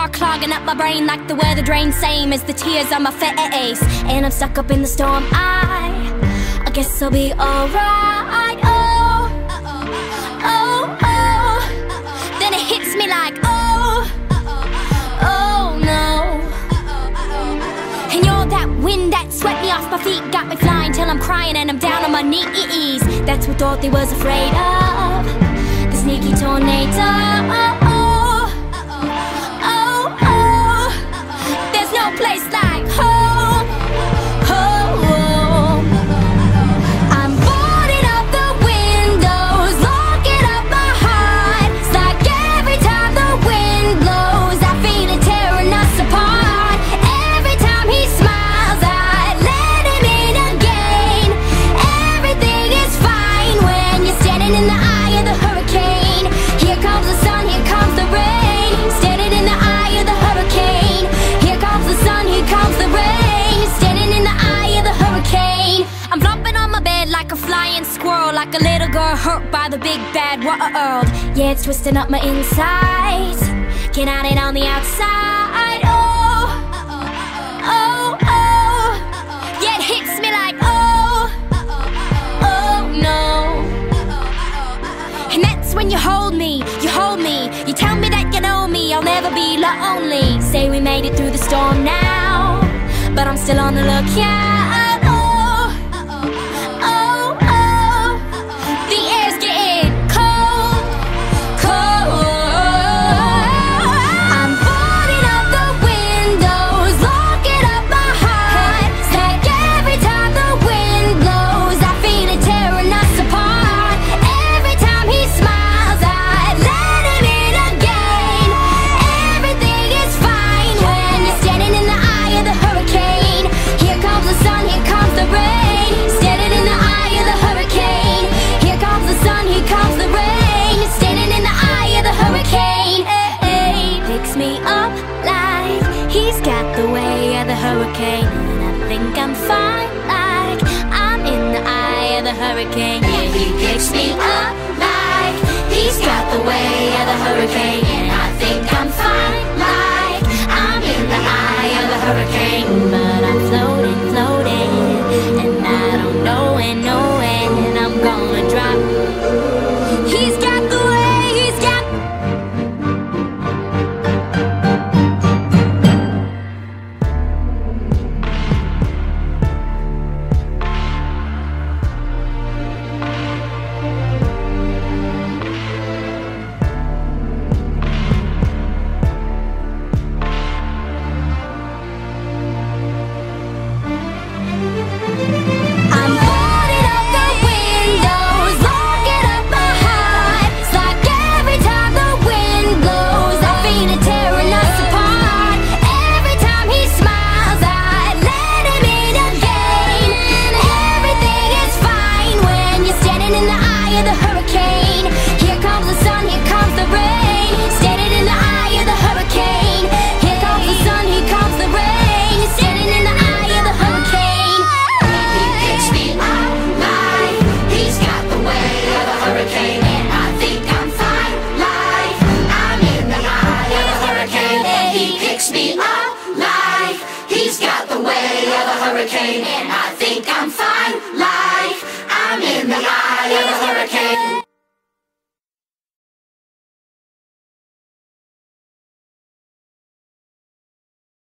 car clogging up my brain like the weather drain, same as the tears on my face. And I'm stuck up in the storm. I guess I'll be alright. Oh, oh, oh. Then it hits me like, oh, oh no. And you're that wind that swept me off my feet, got me flying till I'm crying and I'm down on my knees. That's what Dorothy was afraid of, the sneaky tornado. Oh, oh, oh, oh. There's no place like home. Oh, I'm boarding up the windows, locking up my heart. It's like every time the wind blows, I feel it tearing us apart. Every time he smiles, I let him in again. Everything is fine when you're standing in the eye of the hurricane. Here comes the sun, here comes the rain. Standing in the eye of the hurricane. Here comes the sun, here comes the rain. Standing in the eye of the hurricane. I'm flopping on my bed like a flying squirrel, like a little girl hurt by the big bad world. Yeah, it's twisting up my insides, get out it on the outside. Oh, oh, oh. Yeah, it hits me like, oh, oh no. And that's when you hold me, you hold me. You tell me that you know me, I'll never be lonely. Say we made it through the storm now, but I'm still on the lookout. Oh, oh, oh. The air's getting cold, cold. I'm boarding up the windows, locking up my heart. It's like every time the wind blows, I feel it tearing us apart. Every time he smiles, I let him in again. Everything is fine when you're standing in the eye of the hurricane. Here comes the sun, here comes the rain. Standing in the eye of the hurricane. Here comes the sun, here comes the rain. Standing in the eye of the hurricane. Hey, picks me up like he's got the way of the hurricane. And I think I'm fine like I'm in the eye of the hurricane. Yeah, he picks me up like he's got the way of the hurricane. And I think I'm fine like I'm in the eye of the hurricane. But I'm floating, floating, and I don't know when I'm gonna drop. He's got the way, he's got. I'm boarding up the windows, locking up my heart. It's like every time the wind blows, I feel it tearing us apart. Every time he smiles, I let him in again. Everything is fine when you're standing in the eye of the hurricane. Here comes the sun, here comes the rain. Standing in the eye of the hurricane. Here comes the sun, here comes the rain. Standing in the eye of the hurricane. He picks me up like he's got the way of the hurricane. And I think I'm fine like I'm in the eye of the hurricane. And he picks me up like he's got the way of the hurricane. And I think I'm fine like